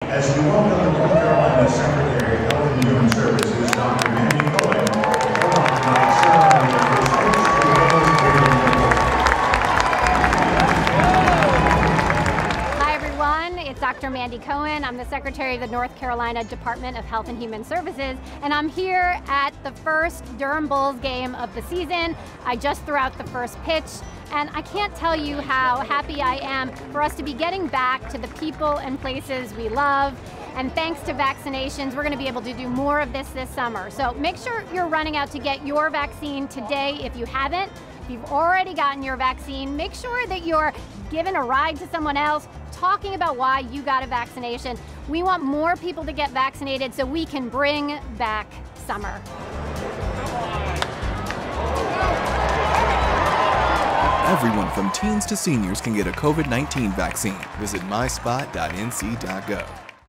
As we welcome the North Carolina Secretary of Health and Human Services, Dr. Mandy Cohen, to come on tonight's ceremony of first host to the Hi everyone, it's Dr. Mandy Cohen. I'm the Secretary of the North Carolina Department of Health and Human Services, and I'm here at the first Durham Bulls game of the season. I just threw out the first pitch, and I can't tell you how happy I am for us to be getting back to the people and places we love. And thanks to vaccinations, we're going to be able to do more of this summer. So make sure you're running out to get your vaccine today if you haven't. If you've already gotten your vaccine, make sure that you're giving a ride to someone else, talking about why you got a vaccination. We want more people to get vaccinated so we can bring back summer. Everyone from teens to seniors can get a COVID-19 vaccine. Visit myspot.nc.gov.